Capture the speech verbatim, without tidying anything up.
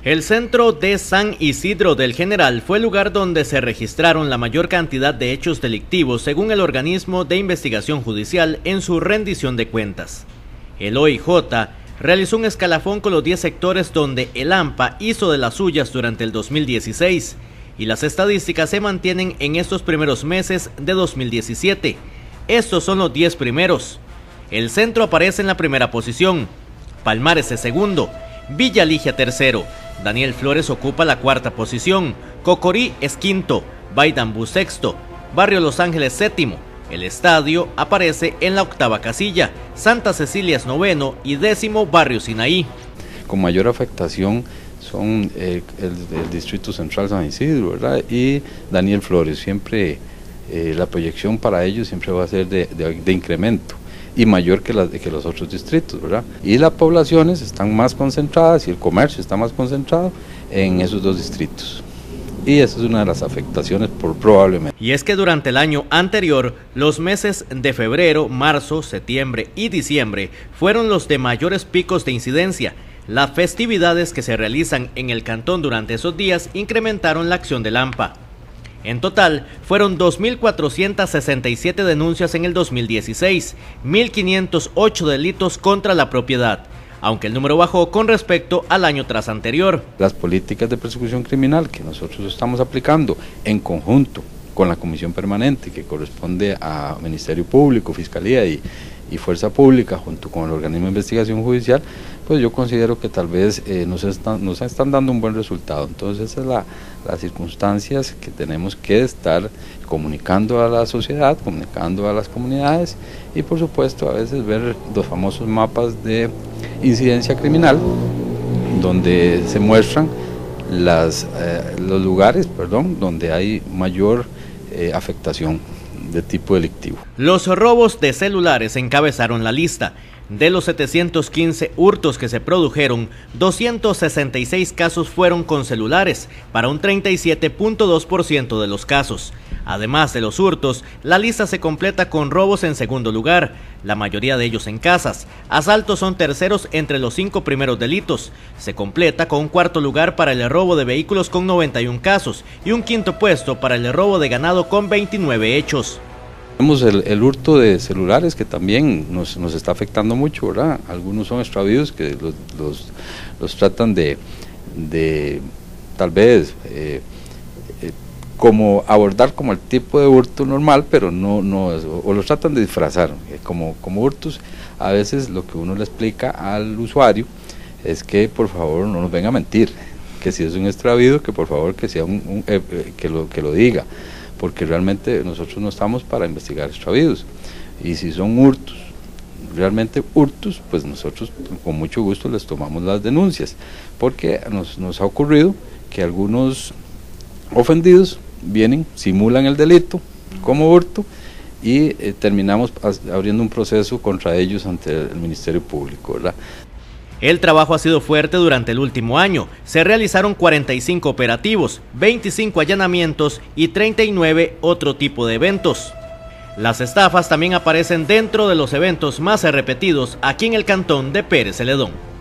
El centro de San Isidro del General fue el lugar donde se registraron la mayor cantidad de hechos delictivos según el organismo de investigación judicial en su rendición de cuentas. El O I J realizó un escalafón con los diez sectores donde el AMPA hizo de las suyas durante el dos mil dieciséis y las estadísticas se mantienen en estos primeros meses de dos mil diecisiete. Estos son los diez primeros. El centro aparece en la primera posición, Palmares es segundo, Villa Ligia tercero, Daniel Flores ocupa la cuarta posición, Cocorí es quinto, Baidambú sexto, Barrio Los Ángeles séptimo, el estadio aparece en la octava casilla, Santa Cecilia es noveno y décimo Barrio Sinaí. Con mayor afectación son eh, el, el Distrito Central San Isidro, ¿verdad? Y Daniel Flores, siempre eh, la proyección para ellos siempre va a ser de, de, de incremento y mayor que, la, que los otros distritos, ¿verdad? Y las poblaciones están más concentradas y el comercio está más concentrado en esos dos distritos. Y esa es una de las afectaciones por probablemente. Y es que durante el año anterior, los meses de febrero, marzo, septiembre y diciembre fueron los de mayores picos de incidencia. Las festividades que se realizan en el cantón durante esos días incrementaron la acción del AMPA. En total, fueron dos mil cuatrocientas sesenta y siete denuncias en el dos mil dieciséis, mil quinientos ocho delitos contra la propiedad, aunque el número bajó con respecto al año tras anterior. Las políticas de persecución criminal que nosotros estamos aplicando en conjunto con la Comisión Permanente que corresponde a Ministerio Público, Fiscalía y, y Fuerza Pública junto con el organismo de investigación judicial, pues yo considero que tal vez eh, nos, están, nos están dando un buen resultado. Entonces esas son la, las circunstancias que tenemos que estar comunicando a la sociedad, comunicando a las comunidades y por supuesto a veces ver los famosos mapas de incidencia criminal donde se muestran las, eh, los lugares perdón, donde hay mayor eh, afectación de tipo delictivo. Los robos de celulares encabezaron la lista. De los setecientos quince hurtos que se produjeron, doscientos sesenta y seis casos fueron con celulares, para un treinta y siete punto dos por ciento de los casos. Además de los hurtos, la lista se completa con robos en segundo lugar, la mayoría de ellos en casas. Asaltos son terceros entre los cinco primeros delitos. Se completa con un cuarto lugar para el robo de vehículos con noventa y un casos y un quinto puesto para el robo de ganado con veintinueve hechos. Tenemos el, el hurto de celulares que también nos, nos está afectando mucho, ¿verdad? Algunos son extravíos que los, los, los tratan de, de tal vez eh, eh, como abordar como el tipo de hurto normal, pero no, no o los tratan de disfrazar eh, como, como hurtos. A veces lo que uno le explica al usuario es que por favor no nos venga a mentir, que si es un extravío que por favor que sea un, un eh, eh, que lo que lo diga, porque realmente nosotros no estamos para investigar extravíos, y si son hurtos, realmente hurtos, pues nosotros con mucho gusto les tomamos las denuncias, porque nos, nos ha ocurrido que algunos ofendidos vienen, simulan el delito como hurto, y eh, terminamos abriendo un proceso contra ellos ante el Ministerio Público, ¿verdad? El trabajo ha sido fuerte durante el último año. Se realizaron cuarenta y cinco operativos, veinticinco allanamientos y treinta y nueve otro tipo de eventos. Las estafas también aparecen dentro de los eventos más repetidos aquí en el cantón de Pérez Celedón.